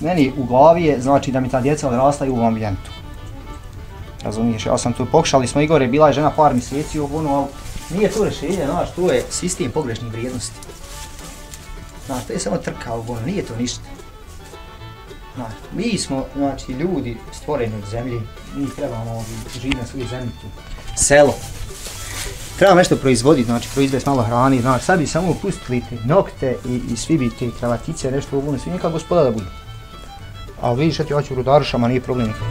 meni u glavi je, znači da mi ta djeca odrastaju u ambijentu. Razumiješ, ja sam tu, pokušali smo Igore, bila je žena par mjeseci ali nije to rješenje, znaš, to je sistem pogrešnih vrijednosti. Znaš, to je samo trka, nije to ništa. Znaš, mi smo, znači, ljudi stvoreni od zemlje, mi trebamo živjeti na svojoj zemlji tu. Selo. Treba nešto proizvoditi, znači proizvesti malo hrani, znači sad bi samo pustili te nokte i svi bi te kravatice, nešto ovo, svi neka gospoda da budu. Ali vidiš, ja ti hoću rudarušama, nije problem nikada.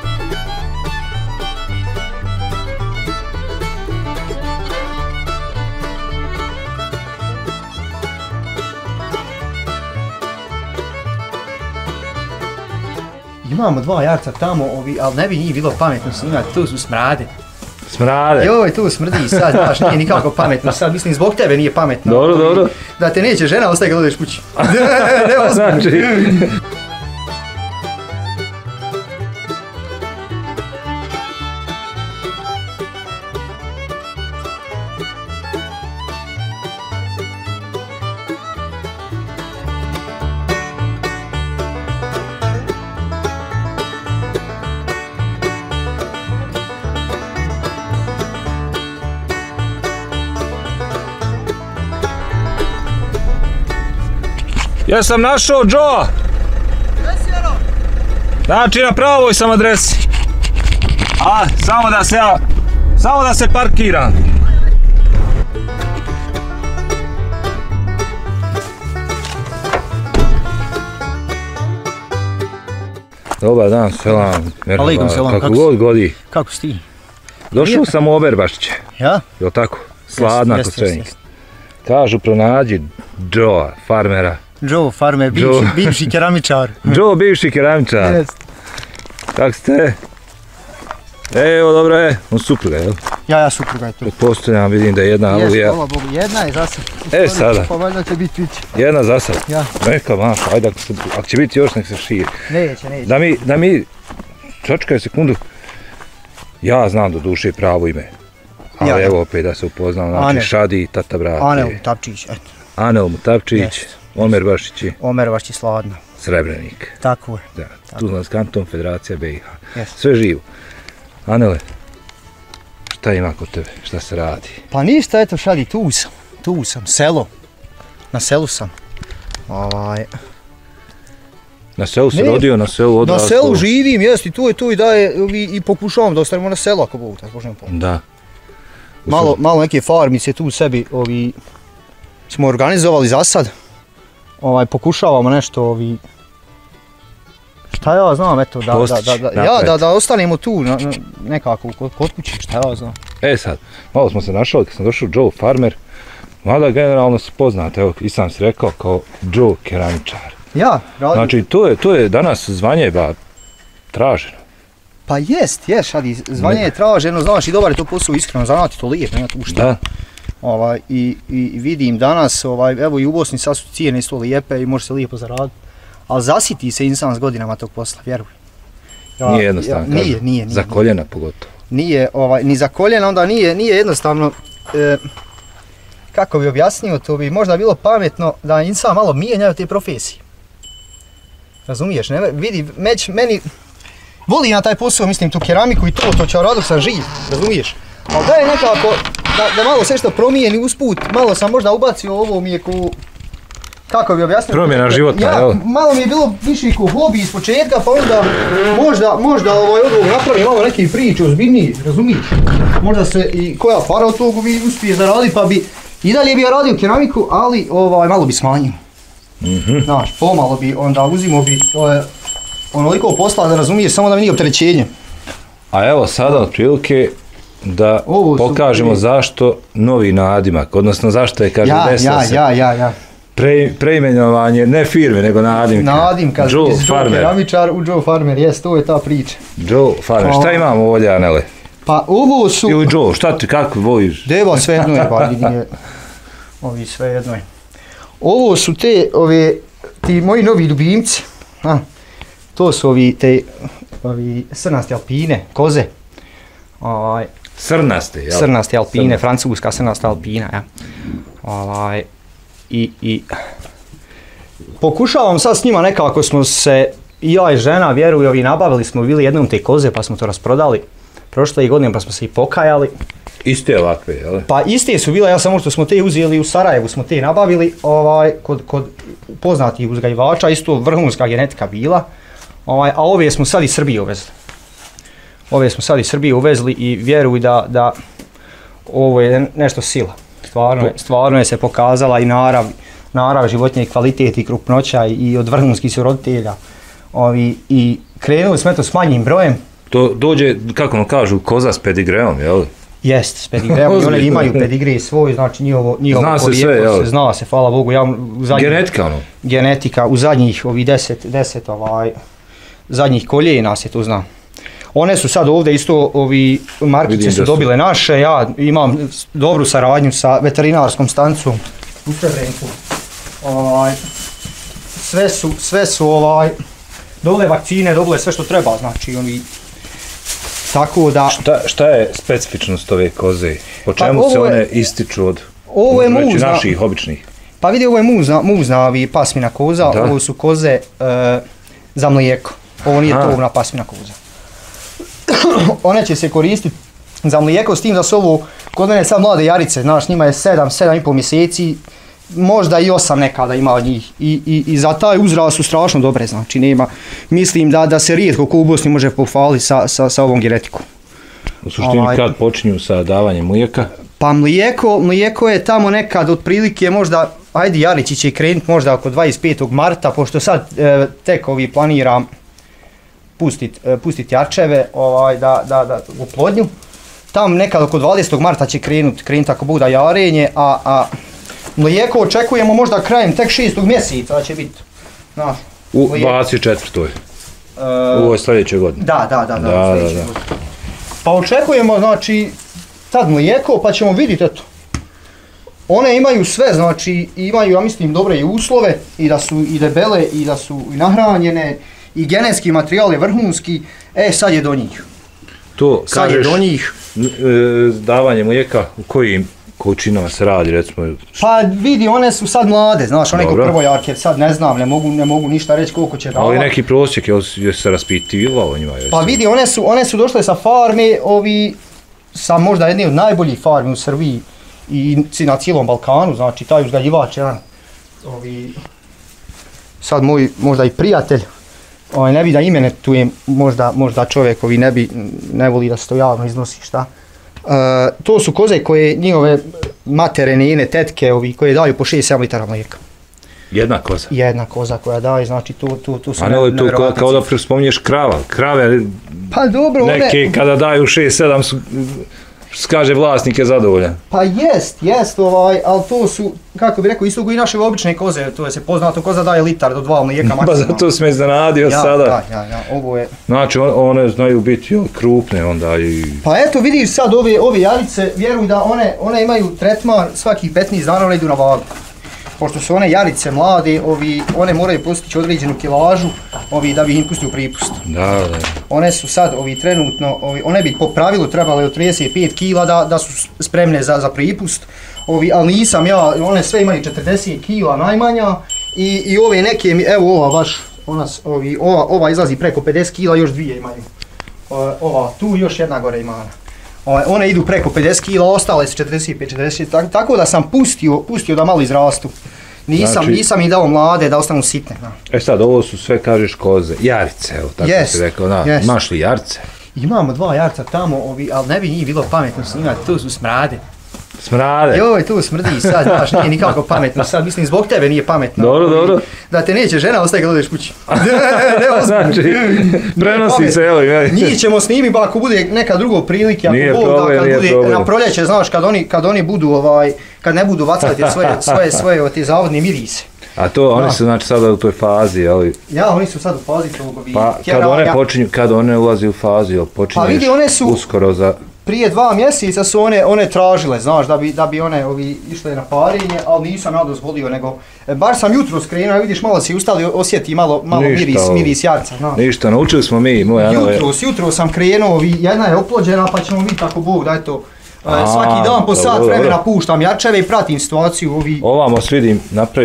Imamo dva jarca tamo, ali ne bi njih bilo pametno snimati, tu su smrade. Smrade? Joj, tu smrdi sad, znaš, nije nikako pametno sad, mislim zbog tebe nije pametno. Dobro, dobro. Da te neće žena ostaje kad odeš kući. Ne znači. Ja sam našao Joe. Znači na pravoj sam adresi. A, samo da se parkiram. Dobar dan, selam. Alejkum selam, kako god godi. Kako si ti? Došao sam u Oberbašiće. Ja? Jel' tako? Sladna kod Srednjeg. Kažu pronađi Joe, farmera. Joe, farmer, bivši keramičar. Joe, bivši keramičar. Jest. Kako ste? Evo, dobro je. On supruga, jel? Ja supruga je tu. Pretpostavljam, vidim da je jedna aluvija. Jest, hvala Bogu, jedna je za sad. Sada. Pa valjda će biti više. Jedna za sad? Ja. Neka, maša, ajde, ako će biti još nek se širi. Neće. Da mi, čačkaj sekundu, ja znam do duše pravo ime. Ali evo opet da se upoznam, znači Šadi, tata brate. Anel Mutapčić, eto. Anel Mutapčić, Omer Bašići. Omer Bašići, Sladna. Srebrenik. Tako je. Da, Tuzlan's kanton, Federacija BiH. Sve živo. Anele, šta ima kod tebe, šta se radi? Pa ništa, eto Šadi, tu sam, selo. Na selu sam. Na selu se rodio, na selu odrastao? Na selu živim, jest, i tu je tu i daje, i pokušavam da ostavimo na selu ako Bogu, tako možemo pomoći. Da. Malo neke farmice tu sebi smo organizovali za sad. Pokušavamo nešto šta ja znam, eto, da ostanemo tu nekako kod kuće, šta ja znam. Sad, malo smo se našali kad sam došao Joe Farmer, mada generalno se poznate, evo i sam si rekao kao Joe keramičar. Ja, radim. Znači to je danas zvanje traženo. Pa jest, Šadi, zvanje je traženo, znaš i dobar je to posao, iskreno, zanat je to lijep, nema tu šta. I vidim danas, evo i u Bosni sad su cijene isto lijepe i može se lijepo zaraditi. Ali zasiti se insan s godinama tog posla, vjeruj. Nije jednostavno, nije. Za koljena pogotovo. Nije, ni za koljena, onda nije jednostavno, kako bi objasnio, to bi možda bilo pametno da insan malo mijenjaju te profesije. Razumiješ, vidi, meni, volim na taj posao, mislim, tu keramiku i to će raditi sam živ, razumiješ? Ali da je nekako, da malo sve što promijeni usput, malo sam možda ubacio ovo mi je ko, kako bi objasnio? Promjena života, jel? Malo mi je bilo više ko hobi iz početka, pa onda možda od ovog napravim malo neke priče ozbiljnije, razumiješ? Možda se i koja para od toga bi uspije zaraditi, pa bi i dalje bi ja radio keramiku, ali malo bi smanjio. Znaš, pomalo bi, onda uzimo bi onoliko posla da razumiješ, samo da mi nije opterećenje. A evo sada otprilike da pokažemo zašto novi nadimak, odnosno zašto je, kaže, desilo se preimenovanje, ne firme, nego nadimka. Nadimka, iz Joe keramičar u Joe Farmer, jes, to je ta priča. Joe Farmer, šta imamo ovdje, Anele? Pa ovo su... Ili Joe, šta ti, kako voliš? Deva, sve jedno je, pa vidim, ovi sve jedno je. Ovo su ti moji novi ljubimci, to su ovi srnaste alpine, koze. Srnaste, jel? Srnaste alpine, francuska srnasta alpina, ja. Pokušavam sad s njima nekako smo se, i ja i žena, vjeruj, ovi nabavili smo bili jednom te koze pa smo to rasprodali. Prošle godine pa smo se i pokajali. Iste ovakve, jel? Pa iste su bile, ja samo što smo te uzeli u Sarajevu, smo te nabavili kod poznatih uzgajivača, isto vrhunska genetika bila. A ove smo sad iz Srbije uvezli. I vjeruj da ovo je nešto sila. Stvarno je se pokazala i narav životinje, kvalitet i krupnoća i od vrhunskih su roditelja. I krenuli smo eto s manjim brojem. To dođe, kako nam kažu, koza s pedigreom, jel? Jest, s pedigreom i one imaju pedigre svoj, znači njihovo zna se sve, jel? Zna se, hvala Bogu. Genetika ono? Genetika, u zadnjih 10 zadnjih koljena se tu zna. One su sad ovdje isto, markice su dobile naše, ja imam dobru saradnju sa veterinarskom stanicom u Srebrenku. Sve su dobile vakcine, dobile sve što treba, znači tako da... Šta je specifičnost ove koze? Po čemu se one ističu od naših običnih? Pa vidi, ovo je muzna pasmina koza, ovo su koze za mlijeko. Ovo nije tovna pasmina koza. One će se koristiti za mlijeko, s tim da su ovo kod mene sad mlade jarice, znaš, njima je 7,5 mjeseci, možda i 8 nekada ima od njih. I za taj uzrast su strašno dobre, znači nema, mislim da se rijetko ko u Bosni može pohvaliti sa ovom genetikom. U suštini kad počinju sa davanjem mlijeka? Pa mlijeko je tamo nekad otprilike možda, ajde jarići će krenuti možda oko 25. marta, pošto sad tek planiram pustiti jarčeve da u plodnju. Tam nekad oko 20. marta će krenuti ako bude jarenje, a mlijeko očekujemo možda krajem tek 6. mjeseca da će biti. U 24. U ovoj sljedećoj godini. Da. Pa očekujemo, znači, tad mlijeko, pa ćemo vidjeti, eto. One imaju sve, znači, imaju, ja mislim, dobre i uslove, i da su i debele, i da su i nahranjene, i genetski materijal je vrhunski, sad je do njih. To kažeš, davanje mlijeka, u kojim količinama se radi, recimo? Pa vidi, one su sad mlade, znaš, one ko prvojarke, sad ne znam, ne mogu ništa reći koliko će davati. Ali neki prosjek, je se raspitivalo o njima? Pa vidi, one su došle sa farme, sa možda jedne od najboljih farmi u Srbiji i na cijelom Balkanu, znači taj uzgajivač jedan, sad moj možda i prijatelj, ne bi da imenujem, možda čovjek ne voli da se to javno iznosi, šta. To su koze koje njihove matere, nene, tetke, koje daju po 6-7 litara mlijeka. Jedna koza? Jedna koza koja daje, znači tu su nevjerovatnice. A ne li tu kao da spominješ krava? Krave pa dobro, neke kada daju 6-7 kaže vlasnik je zadovoljan. Pa jest, ali to su, kako bi rekao, isto i naše obične koze, to je se poznato, koza daje litar do 2 mlijeka maksimalno. Pa zato sam me iznenadio sada. Ja, ovo je... Znači one znaju biti krupne onda i... Pa eto vidiš sad ove jarice, vjeruj da one imaju tretman svakih 15 dana, one idu na vagu. Pošto su one jarice mlade, one moraju postići određenu kilažu da bi im pustio pripust. Da. One su sad trenutno, one bi po pravilu trebale od 35 kila da su spremne za pripust, ali nisam ja, one sve imaju 40 kila najmanja i ove neke, evo ova baš, ova izlazi preko 50 kila, još dvije imaju. Ova tu, još jedna gore ima. One idu preko 50 kila, ostale su 45-40, tako da sam pustio da malo izrastu. Nisam im dao mlade da ostanu sitne. Sad, ovo su sve, kažeš, koze, jarice, evo, tako si rekao, imaš li jarce? Imamo 2 jarca tamo, ali ne bi njih bilo pametno snimati, tu su smrade. Smrade? Joj, tu smrdi sad, znaš, nije nikako pametno sad, mislim, zbog tebe nije pametno. Dobro. Da te neće žena ostaje kad odeš kući. Znači, prenosi se, evo i njih ćemo snimiti, pa ako bude neka druga prilike, ako Bog da, kad bude na proljeće, znaš, kad oni budu, kad ne budu bacati svoje te zavodne mirise. A to, oni su znači sada u toj fazi, ali... Ja, oni su sad u fazi tog Pa kad one ulazi u fazu, počinješ uskoro za... Prije 2 mjeseca su one tražile, znaš, da bi one išle na parenje, ali nisam ja dozvolio, nego bar sam jutro skrenuo, vidiš, malo si ustali, osjeti malo miris jarca. Ništa, naučili smo mi, Jutro sam krenuo, jedna je oplođena, pa ćemo vidjeti ako Bog da je to. Svaki dan po sat vremena puštam jarčeve i pratim situaciju. Ovamo s vidim napravio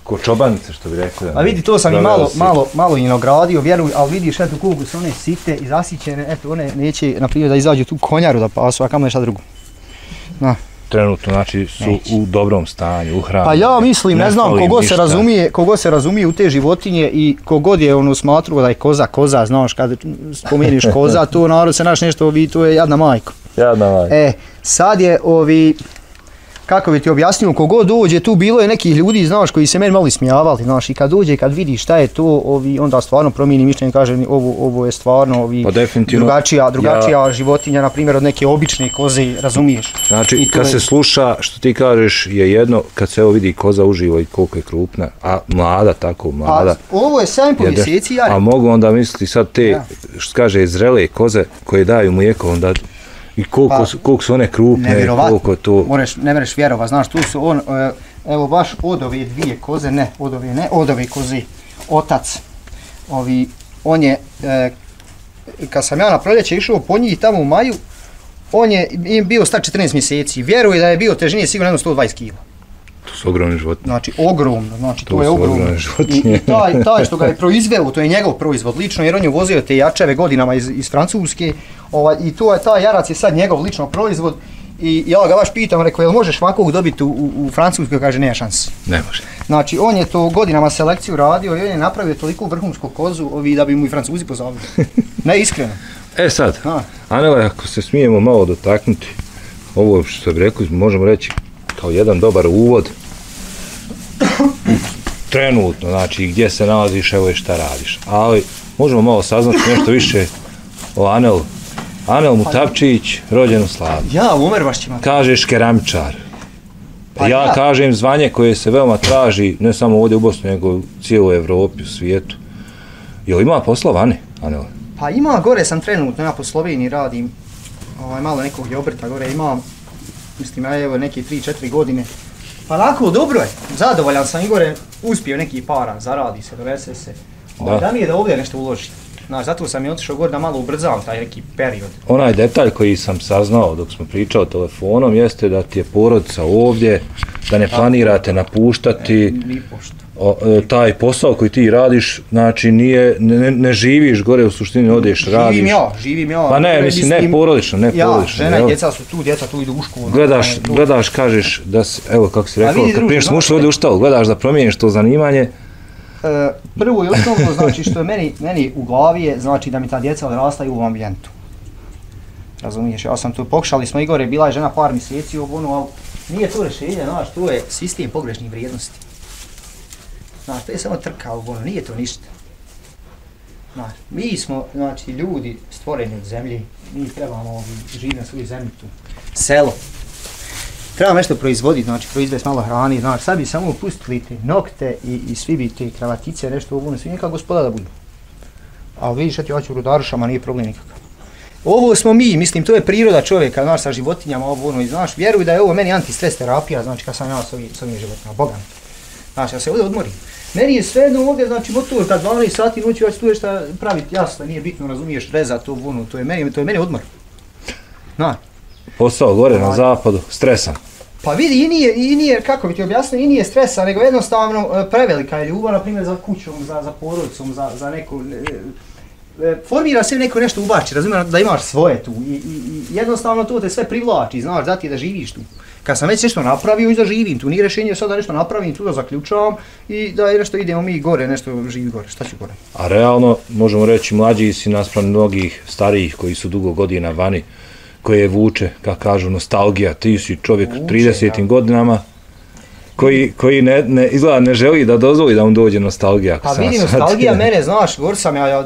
ko čobanice, što bi rekli. A vidi, to sam i malo i nagradio, vjeruj, ali vidiš, eto koliko su one site i zasićene, eto one neće, na primjer, da izađu tu konjaru da pasu, a kamo je šta drugo. Na. Trenutno, znači, su u dobrom stanju, uhranjene. Pa ja mislim, ne znam, kogo se razumije u te životinje i kogod je ono smatruo da je koza, znaš, kad spomeniš koza, to narod se naš nešto, to je jadna majka. Jadna majka. Sad je kako bi ti objasnio, kogod dođe, tu bilo je nekih ljudi, znaš, koji se meni malo ismijavali, znaš, i kad dođe, kad vidi šta je to, onda stvarno promijeni mišljenje, kaže, ovo je stvarno drugačija životinja, na primjer, od neke obične koze, razumiješ? Znači, kad se sluša, što ti kažeš, je jedno, kad se evo vidi koza uživo i koliko je krupna, a mlada, tako mlada. A ovo je 7,5 mjeseci, a mogu onda misliti sad te, što kaže, zrele koze koje daju mlijeko, onda i koliko su one krupne, koliko to... Ne mereš vjerova, znaš, tu su evo baš od ove dvije koze, od ove koze, otac, on je, kad sam ja na proljeće išao po njih tamo u maju, on je bio star 14 mjeseci, vjeruje da je bio težinije sigurno 120 kg. To su ogromne životinje. Znači, ogromno, znači to je ogromno. I taj što ga je proizveo, to je njegov proizvod lično, jer on je uvozio te jačeve godinama iz Francuske, i taj jarac je sad njegov lično proizvod. I ja ga baš pitam, rekao, jel možeš ovakvog dobiti u Francuskoj? Kaže, nema šanse. Ne može. Znači, on je to godinama selekciju radio i on je napravio toliko vrhunsku kozu da bi mu i Francuzi pozavili. Ne, iskreno. Sad, Anela, ako se smijemo malo dotaknuti, ovo što bi rekli, možemo reći kao jedan dobar uvod trenutno, znači gdje se nalaziš, evo je šta radiš, ali možemo malo saznati nešto više o Anelu. Anel Mutapčić, rođen u Slaviji. Ja, u Omervašćima. Kažeš keramičar. Ja kažem zvanje koje se veoma traži, ne samo ovdje u Bosni, nego u cijeloj Evropi, u svijetu. Jel ima posla vani, Anel? Pa ima, gore sam trenutno, ja po Sloveniji radim, malo nekog je obrta gore imam, mislim, ja evo neke 3-4 godine. Pa lako, dobro je, zadovoljan sam i gore, uspio neki para, zaradi se, dovese se. Da mi je da ovdje nešto uloži. Znaš, zato sam i otišao gore da malo ubrzam taj neki period. Onaj detalj koji sam saznao dok smo pričali telefonom jeste da ti je porodica ovdje, da ne planirate napuštati. Taj posao koji ti radiš, znači ne živiš gore, u suštini odeš, radiš. Živim ja. Pa ne, mislim, ne porodično, ne porodično. Ja, žena i djeca su tu, djeca tu idu u školu. Gledaš, kažeš da si, evo kako si rekao, kad prije smo ušli ovdje u štalu, gledaš da promijeniš to zanimanje. Prvo i osnovno, znači što je meni u glavi je, znači da mi ta djeca odrastaju u ambijentu. Razumiješ, ja sam tu pokušali smo i gore, bila je žena par mjeseci ali nije to rješenje, znaš, to je sistem pogrešnih vrijednosti. Znaš, to je samo trka nije to ništa. Znaš, mi smo, znači, ljudi stvoreni od zemlji, mi trebamo živjeti na svojoj zemlji tu. Selo. Treba nešto proizvoditi, znači proizvesti malo hrani, znači sad bi samo pustili te nokte i svi bi te kravatice, nešto ovo, svi neka gospoda da budu. Ali vidiš, ja ću u rudarušama, nije problem nikakav. Ovo smo mi, mislim, to je priroda čovjeka, znaš, sa životinjama, i znaš, vjeruj da je ovo meni antistres terapija, znači kad sam ja s ovim životinjama, Boga mi. Znači, ja se ovdje odmorim. Meni je sve jedno ovdje, znači motor, kad 12 sati noći ja ću tu šta praviti, jasno, nije bitno, razumiješ, rezati to, to je meni odmor. Na. Posao gore na zapadu, stresan. Pa vidi, i nije, kako bi ti objasnio, i nije stresa, nego jednostavno prevelika je ljubav, na primjer, za kućom, za porodicom, za neku... Formira se neko nešto ubači, razumijem da imaš svoje tu i jednostavno to te sve privlači, znaš, da ti da živiš tu. Kad sam već nešto napravio i da živim tu, nije rješenje sad da nešto napravim tu, da zaključavam i da nešto idemo mi gore, nešto živi gore, šta ću gore. A realno, možemo reći, mlađi si naspram mnogih starijih koji su dugo godina vani, koje vuče, kako kažu, nostalgija, ti si čovjek u 30. godinama, koji izgleda ne želi da dozvoli da mu dođe nostalgija. Pa vidi, nostalgija mene, znaš, gor sam ja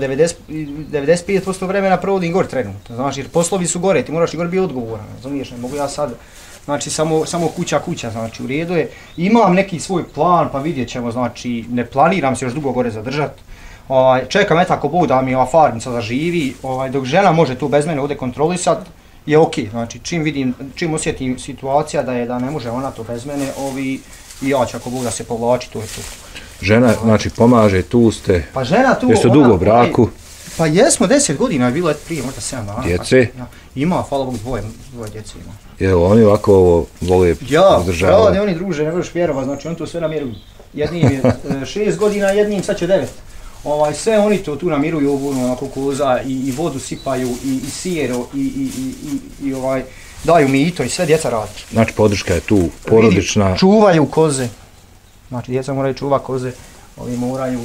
95% vremena provodim gor trenutno, znaš, jer poslovi su gore, ti moraš i gore biti odgovoran, razumiješ, ne mogu ja sad, znači samo kuća, znači u redu je, imam neki svoj plan, pa vidjet ćemo, znači ne planiram se još dugo gore zadržati, čekam ako Bog da mi ova farmica zaživi, dok žena može tu bez mene ovdje kontrolisat, je okej, znači čim osjetim situacija da ne može ona to bez mene, i ja ću ako Bog da se povlači, to je to. Žena, znači pomaže, tu ste, pa žena tu, jeste dugo u braku? Pa jesmo, 10 godina je bilo prije, možda 7 dana. Djece? Ima, hvala Bogu, dvoje djece ima. Evo, oni ovako ovo vole izdržavati. Ja, rade, oni druže, ne možeš vjerovat, znači oni to sve namjeruju. jednim je 6 godina, jednim sad će 9. Sve oni to tu namiruju ovu kukuruza i vodu sipaju i sijero i daju mito i sve djeca radi. Znači podrška je tu porodična. Vidi, čuvaju koze. Znači djeca moraju čuvati koze, moraju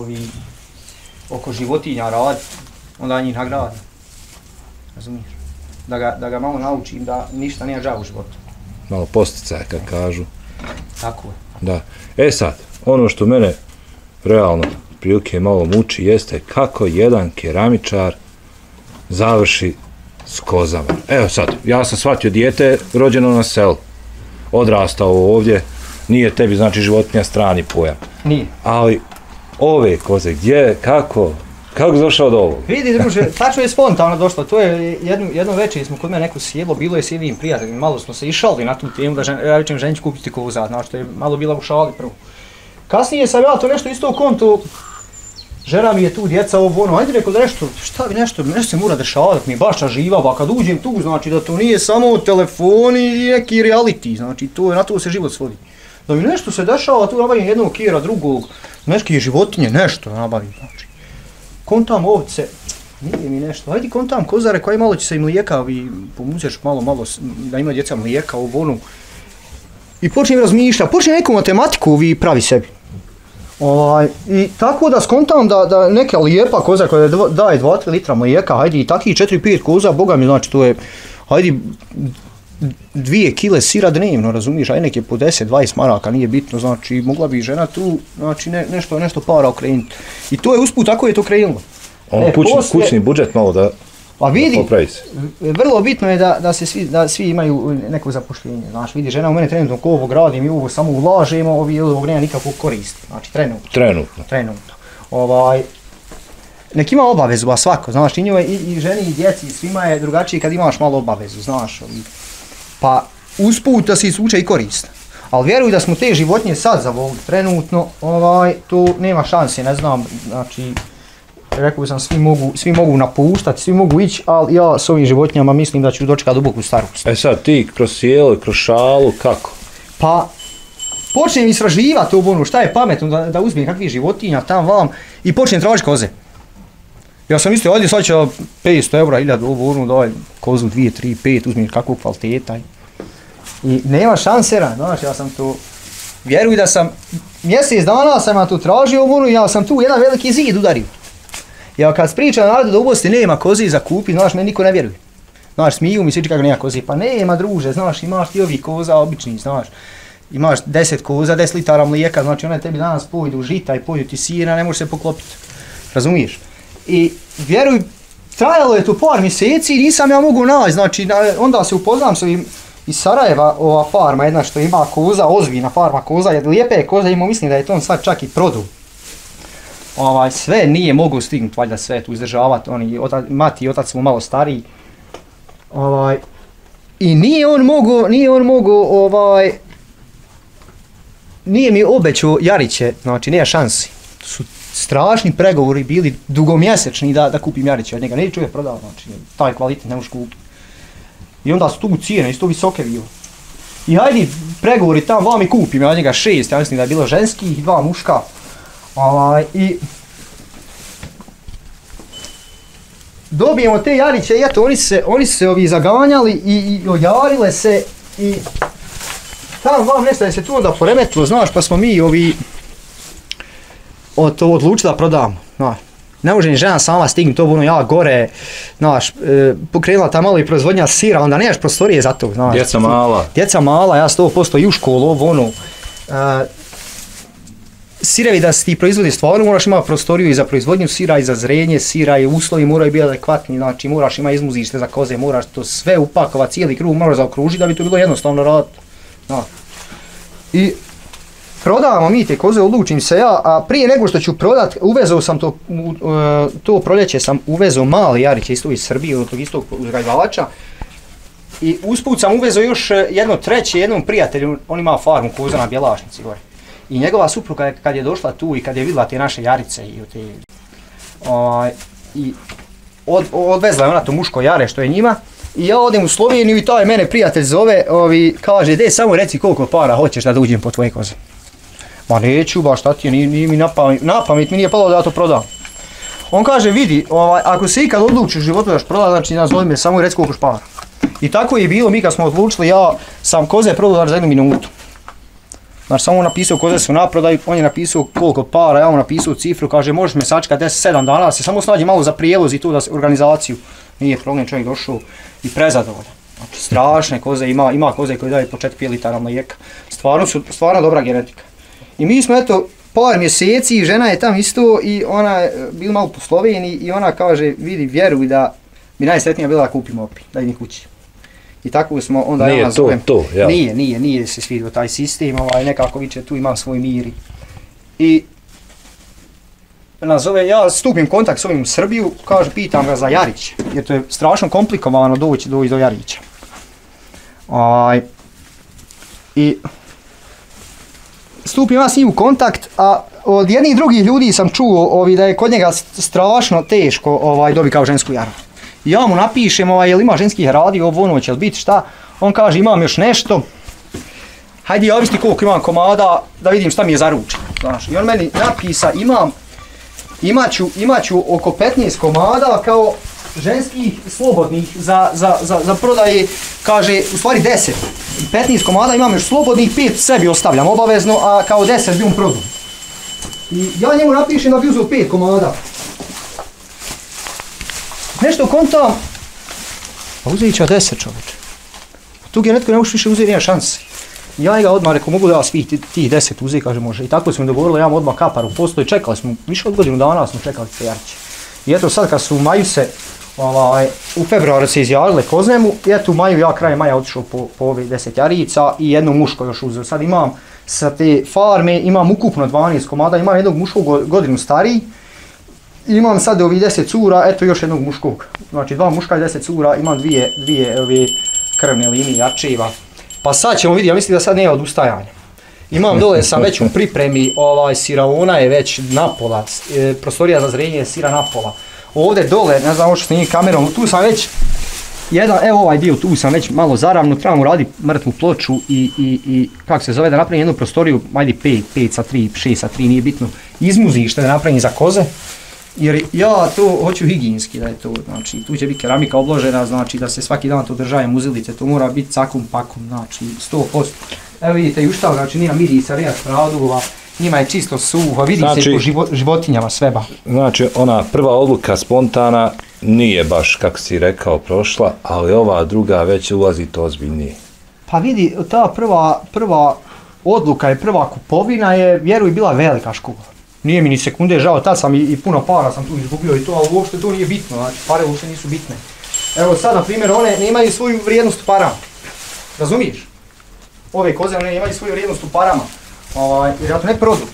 oko životinja raditi, onda njih nagradi. Razumiješ? Da ga malo naučim da ništa nije žao u životu. Malo posticaja kad kažu. Tako je. Da. Sad, ono što mene realno prilike malo muči jeste kako jedan keramičar završi s kozama. Evo sad, ja sam shvatio dijete rođeno na selu, odrastao ovdje, nije tebi znači životinja strani pojam. Nije. Ali ove koze, gdje, kako si došao do ovog? Vidi, druže, tačno je spontano došlo, to je jedno večer smo kod mene neko sjelo, bilo je s jednim prijateljima, malo smo se išali na tu temu da ja rečem ženi ću kupiti koza, znači to je malo bila u šali prvo. Kasnije sam ja to nešto isto konto, žena mi je tu, djeca ajde rekao da nešto se mora dešavati, mi je baš živava, kad uđem tu znači da to nije samo telefon i neki reality, znači na to se život svodi. Da mi nešto se dešava, tu nabavim jednog kjera, drugog, neke životinje, nešto nabavim, znači. Kontam ovce, nije mi nešto, ajde kontam kozare koji malo će se i mlijeka, pomućeš malo da ima djeca mlijeka u vonu. I počnem razmišljati, počnem neku matematiku pravi sebi. I tako da skontam da neka lijepa koza koja daje 2-3 litra mlijeka, hajde i takih 4-5 koza, boga mi znači to je, hajde 2 kile sira dnevno, razumiješ, ajde neke po 10-20 maraka, nije bitno, znači mogla bi žena tu, znači nešto para okrenuti. I to je usput, tako je to krenulo. Kućni budžet malo da popravi se. Vrlo bitno je da svi imaju neko zapošljenje, znaš, vidi, žena u mene trenutno ko ovog radim i ovo samo ulažemo, ovog nema nikakvog koristi, znači trenutno. Nek ima obavezu, a svako, znaš, i njoj, i ženi, i djeci, svima je drugačije kad imaš malo obavezu, znaš, pa usput da se izvuče i korist. Ali vjeruj da smo te životinje sad zavolili trenutno, to nema šanse, ne znam, znači, rekao sam svi mogu napuštati, svi mogu ići, ali ja s ovim životinjama mislim da ću dočekati duboku starost. Sad ti kroz sjelo, kroz šalu, kako? Pa, počnem istraživati ovo, šta je pametno da uzmem kakvih životinja tam vam i počnem tražiti koze. Ja sam mislio, ovdje sad će 500 eura, 1000 daj kozu 2, 3, 5, uzmem kakvog kvaliteta. I nema šansera, znaš, ja sam to, vjeruj da sam, mjesec dana sam ja tu tražio, ja sam tu jedan veliki zid udario. Ja kad pričam narodu da u Bosni nema kozi za kupi, znaš, meni niko ne vjeruje. Znaš, smiju mi svi kako nema kozi, pa nema druže, znaš, imaš ti ovih koza običnih, znaš. Imaš 10 koza, 10 litara mlijeka, znači one tebi danas pojdu žita i pojdu ti sira, ne možeš se poklopiti. Razumiješ? I vjeruj, trajalo je to par mjeseci i nisam ja mogu naći, znači onda se upoznam s ovim iz Sarajeva, ova farma jedna što ima koza, ozbiljna farma koza, jer lijepe koza ima, mislim da je to on sad čak i produ. Sve nije mogu stignuti, valjda sve tu izdržavati, mati i otac smo malo stariji. I nije mi obećao Jariće, znači nema šansi. Su strašni pregovori bili dugomjesečni da kupim Jarića od njega, ne čovjek prodao, znači taj kvalitet ne možeš kupiti. I onda su tu cijene, isto visoke bilo. I hajdi pregovori tam, vam i kupim ja od njega 6, ja mislim da je bilo ženskih i 2 muška. I dobijemo te Jariće i eto, oni se zaganjali i ojarile se i tam vam nešto je se tu onda poremetilo, znaš, pa smo mi odlučili da prodamo, znaš. Ne može ni žena sama stignuti, to ja gore, znaš, pokrenula ta malo i proizvodnja sira, onda nemaš prostorije za to, znaš. Djeca mala, ja 100% i u školu, sirevi da se ti proizvodi stvarno moraš imati prostoriju i za proizvodnju sira i za zrenje sira i uslovi moraju biti adekvatni, znači moraš imati izmuzište za koze, moraš to sve upakovati, cijeli krug moraš zaokružiti da bi to bilo jednostavno raditi. I prodavamo mi te koze, odlučim se ja, a prije nego što ću prodat, uvezao sam to proljeće sam uvezao mali Jariće isto iz Srbije, od tog istog uzgajivača. I usput sam uvezao još jedno treće, jednom prijatelju, on ima farmu koza na Bjelašnici gore. I njegova supruga kad je došla tu i kad je vidjela te naše Jarice i odvezla je ona to muško Jare što je njima. I ja odem u Sloveniju i taj mene prijatelj zove, kaže, samo reci koliko para hoćeš da uđem po tvoje koze. Ma neću baš, šta ti je, nije mi na pamet mi nije palo da ja to prodam. On kaže, vidi, ako se ikad odlučiš u životu daš prodati, znači nazovi me samo i reci koliko špara. I tako je bilo, mi kad smo odlučili, ja sam koze prodao za 1 minutu. Znači samo on napisao koze su na prodaju, on je napisao koliko para, ja mu napisao cifru, kaže možeš me sačekati 10-7 dana, da se samo snađi malo za prijevoz i tu da se organizaciju. Nije problem, čovjek došao i prezadovoljan. Znači strašne koze, ima koze koje daje po 4-5 litara mlijeka. Stvarno dobra genetika. I mi smo eto par mjeseci, žena je tam isto i ona je bila malo po Sloveniji i ona kaže, vidi, vjeruj da bi najsretnija bila da kupimo opet, da idem kući. I tako smo onda ja nazovem. Ja. Nije se svidio taj sistem, nekako viče tu imam svoj mir. I nazove, ja stupim kontakt s ovim u Srbiju, kaže, pitam ga za Jarić, jer to je strašno komplikovano doći do Jarića. I stupim ja s njim u kontakt, a od jednih i drugih ljudi sam čuo da je kod njega strašno teško dobiti kao žensku jaru. Ja mu napišem, jel ima ženskih radio, ono će li biti šta, on kaže imam još nešto, hajde javi ti koliko imam komada da vidim šta mi je zaručeno. Znaš, i on meni napisa imat ću oko 15 komada kao ženskih slobodnih za prodaje, kaže u stvari 10. 15 komada imam još slobodnih, 5 sebi ostavljam obavezno, a kao 10 bi on prodao. I ja njemu napišem da bi uzeo 5 komada. Nešto kontam, pa uzeti će 10 čovječe. Tu je netko ne možeš više uzeti, nema šanse. Ja ga odmah rekao, mogu da vas svih tih 10 uzeti, kaže može. I tako smo dogovorili, ja mu odmah kaparu posto i čekali smo, više od godinu dana smo čekali te Jariće. I eto sad kad su u maju se, u februaru se izjavile Koznemu, i eto u maju ja krajem maja otišao po ove 10 Jarica i jedno muško još uzeo. Sad imam sa te farme, imam ukupno 12 komada, imam jednog muškog godinu stariji, imam sad ovih 10 cura, eto još jednog muškog. Znači 2 muška i 10 cura, imam dvije ove krvne linije jačeva. Pa sad ćemo vidjeti, ja mislim da sad nema odustajanja. Imam dole, sam već u pripremi, siraona je već napola, prostorija za zrenje je sira napola. Ovdje dole, ne znam što snimim kamerom, tu sam već, evo ovaj dio, tu sam već malo zaravno, trebamo raditi mrtvu ploču i kako se zove, da napravim jednu prostoriju, ajde 5 sa 3, 6 sa 3, nije bitno, izmuzište da napravim za koze. Jer ja to hoću higijenski da je to, znači tu će biti keramika obložena, znači da se svaki dan to držaje muzilice, to mora biti cakum pakum, znači 100%. Evo vidite i uštav, znači nima mirisa, rejat radova, njima je čisto suho, vidi znači, se po životinjama sveba. Znači ona prva odluka spontana nije baš kako si rekao prošla, ali ova druga već ulazi to ozbiljnije. Pa vidi, ta prva odluka i prva kupovina je, vjeruj, bila velika škola. Nije mi ni sekunde žao, tad sam i puno para sam tu izgubio i to, ali uopšte to nije bitno, znači pare uopšte nisu bitne. Evo sad, na primjer, one ne imaju svoju vrijednost u parama, razumiješ? Ove koze ne imaju svoju vrijednost u parama, jer ja to ne produ.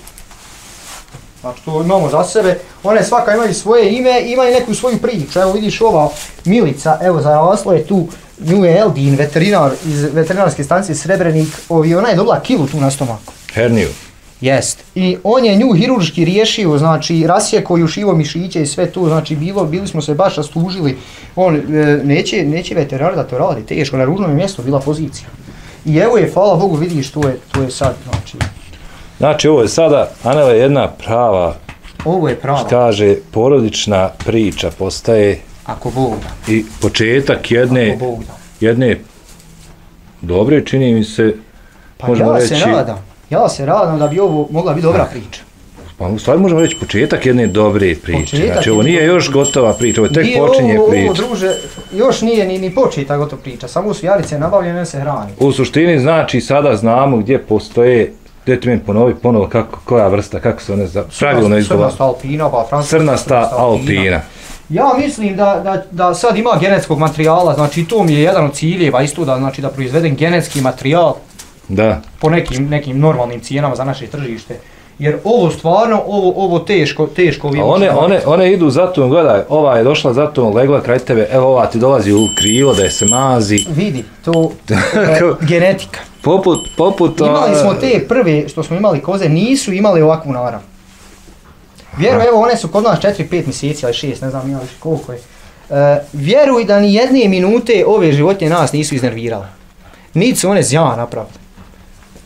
Znači to imamo za sebe, one svaka imaju svoje ime, imaju neku svoju priču, evo vidiš ova Milica, evo zaraslo je tu, nju je Eldin, veterinar iz veterinarske stanice Srebrenik, ona je dobila kilu tu na stomaku. Herniju. Jest. I on je nju hirurški riješio, znači rasjekao i ušivo mišiće i sve to, znači bili smo se baš rastužili. On neće veterinar da to radi, teško, na ružnom je mjestu bila pozicija. I evo je, hvala Bogu, vidiš, to je sad, znači. Znači ovo je sada, Anele, jedna prava, ovo je prava, kaže, porodična priča postaje. Ako Bog da. I početak jedne dobre, čini mi se, pa možemo reći. Ja se radam da bi ovo mogla biti dobra priča. Pa u stvari možemo reći početak jedne dobre priče. Znači ovo nije još gotova priča, ovo je tek počinje priča. Ovo druže, još nije ni početa gotova priča, samo su Jarice nabavljene se hrani. U suštini znači sada znamo gdje postoje, gdje ti meni ponovo koja vrsta, kako se one pravilno izgleda. Crnasta alpina, pa francuska crnasta alpina. Ja mislim da sad ima genetskog materijala, znači to mi je jedan od ciljeva isto da proizvedem genetski materijal. Da. Po nekim normalnim cijenama za naše tržište. Jer ovo stvarno, ovo teško one idu za tom, gledaj, ova je došla za tom, legla kraj tebe, evo ova ti dolazi u krilo da je se mazi. Vidi, to genetika. Poput... Imali smo te prve što smo imali koze, nisu imali ovakvu narav. Vjeruj, evo one su kod nas 4-5 mjeseci, ali 6, ne znam ima više koliko je. Vjeruj da ni jedne minute ove životinje nas nisu iznervirale. Niti su one zjana napravile.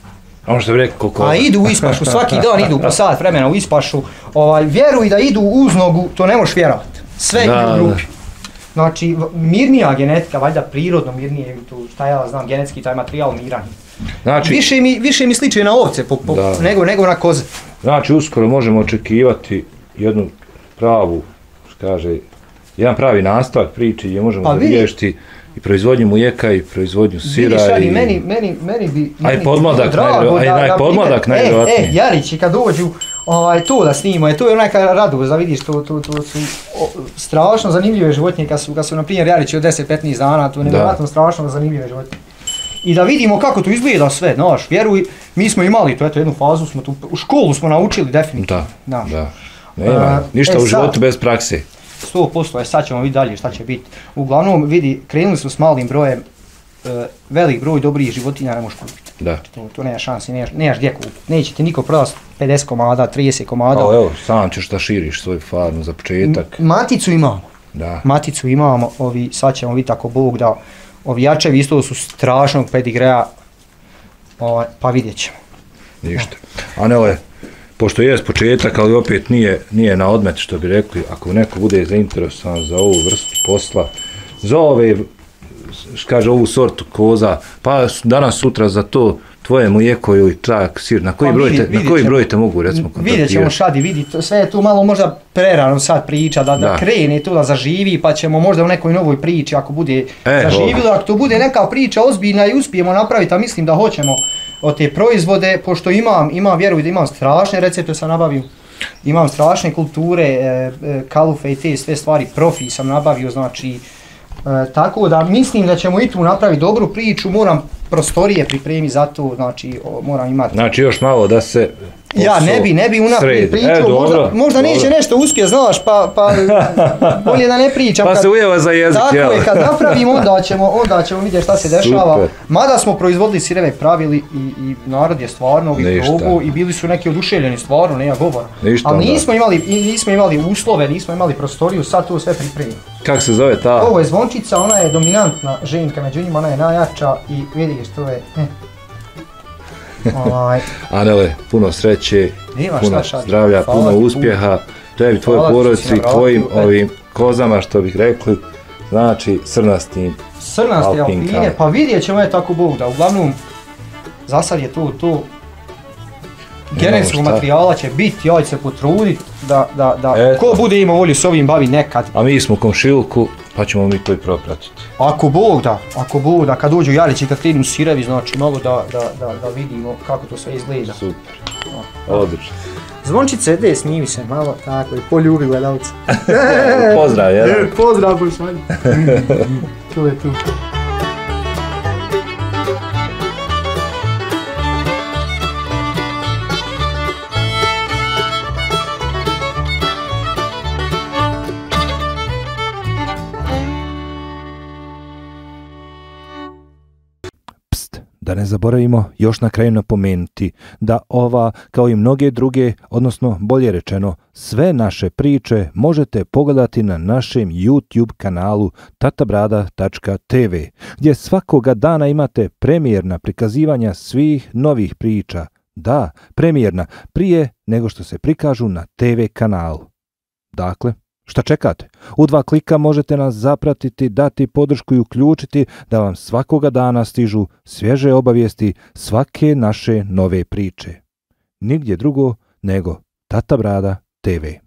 Ono što bi rekao koliko... A idu u ispašu, svaki dan idu po sat vremena u ispašu. Vjeruj da idu uz nogu, to ne možeš vjerovati. Sve idu u grupi. Znači, mirnija genetika, valjda prirodno mirnije, šta ja znam, genetski taj materijal miran. Znači, više mi sliče na ovce nego na koze. Znači, uskoro možemo očekivati jednu pravu, kaže, jedan pravi nastavak priče gdje možemo zabilježiti i proizvodnju mlijeka i proizvodnju sira. Vidiš, ali meni bi podmladak najvjerojatnije. Jarići kad dođu to da snimo, to je onaj radost da vidiš, to su strašno zanimljive životinje kad su na primjer Jarići od 10-15 dana, to je nevjerojatno strašno zanimljive životinje. I da vidimo kako to izgleda sve, znaš, vjeruj, mi smo imali to, jednu fazu, u školu smo naučili definitivno. Da. Nema ništa u životu bez prakse. 100%, sad ćemo vidjeti dalje šta će biti. Uglavnom, vidi, krenuli smo s malim brojem, velik broj dobrih životinja ne možeš kupiti. Da. To nema šanse, nemaš gdje kupiti. Neće ti niko prodati 50 komada, 30 komada. Evo, sam ćeš da širiš svoju farmu za početak. Maticu imamo. Da. Maticu imamo, sad ćemo vidjeti ako Bog da. Ovi jačevi isto su strašnog pedigreja, pa vidjet ćemo. Ništa. A ne, pošto je početak, ali opet nije na odmet, što bi rekli, ako neko bude zainteresovan za ovu vrstu posla, za ovu sortu koza, pa danas sutra za to tvoje mlijeko ili čak sir, na koji broj te mogu recimo kontaktirati? Vidjet ćemo Šadi, vidi, sve je tu malo možda prerano sad priča, da krene to, da zaživi, pa ćemo možda u nekoj novoj priči, ako bude zaživilo, ako to bude neka priča ozbiljna i uspijemo napraviti, a mislim da hoćemo od te proizvode, pošto imam vjeruj da imam strašne recepte sam nabavio, imam strašne kulture, kalufe i te sve stvari, profi sam nabavio, znači, tako da mislim da ćemo i tu napraviti dobru priču, moram prostorije pripremiti za to, znači moram imati. Znači još malo da se ja ne bi unaprijed pričao, možda neće nešto uspjeti, znaš, pa bolje da ne pričam. Pa se ujeva za jezik, tako je, kad napravimo onda ćemo vidjeti šta se dešava. Super. Mada smo proizvodili sireve, pravili i narod je stvarno ovih probao i bili su neki oduševljeni, stvarno, nema govora. Ali nismo imali uslove, nismo imali prostoriju, sad to sve pripremimo. Kako se zove ta? Ovo je zvončica, ona je dominantna ženka, među njima ona je najjača i vidiš, to je... Anele, puno sreće, puno zdravlja, puno uspjeha, tebi, tvojoj porodici, tvojim ovim kozama, što bih rekli, znači srnastim alpine, pa vidjet ćemo je tako Bog da, uglavnom, za sad je to, genetskog materijala će biti, ja ću se potruditi da ko bude imao volju s ovim bavi nekad. A mi smo u komšiluku, pa ćemo mi to i propratiti. Ako Bog da, kad dođu Jarići, kad krenu sirevi, znači malo da vidimo kako to sve izgleda. Super, odlično. Zvončice, snimi se malo, tako i poljubi gledalca. Pozdrav, jedan. Pozdrav, pošalj. Tu je tu. Da ne zaboravimo još na kraju napomenuti da ova, kao i mnoge druge, odnosno bolje rečeno, sve naše priče možete pogledati na našem YouTube kanalu tatabrada.tv, gdje svakoga dana imate premijerna prikazivanja svih novih priča. Da, premijerna, prije nego što se prikažu na TV kanalu. Dakle, šta čekate? U 2 klika možete nas zapratiti, dati podršku i uključiti da vam svakoga dana stižu svježe obavijesti svake naše nove priče. Nigdje drugo nego Tata Brada TV.